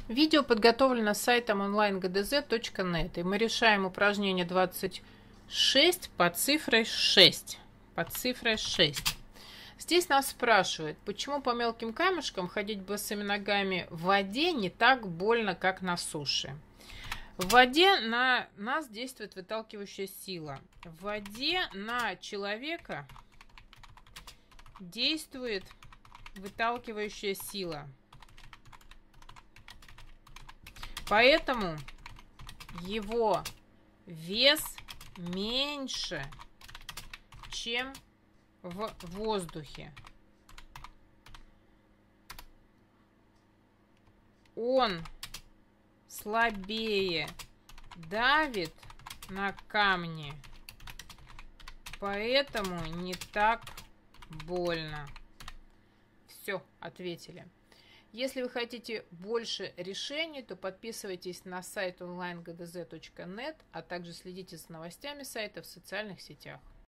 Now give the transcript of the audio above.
Видео подготовлено сайтом onlinegdz.net, и мы решаем упражнение 26 под цифрой 6. Здесь нас спрашивают, почему по мелким камешкам ходить босыми ногами в воде не так больно, как на суше. В воде на нас действует выталкивающая сила. В воде на человека действует выталкивающая сила. Поэтому его вес меньше, чем в воздухе. Он слабее давит на камни, поэтому не так больно. Все, ответили. Если вы хотите больше решений, то подписывайтесь на сайт onlinegdz.net, а также следите за новостями сайта в социальных сетях.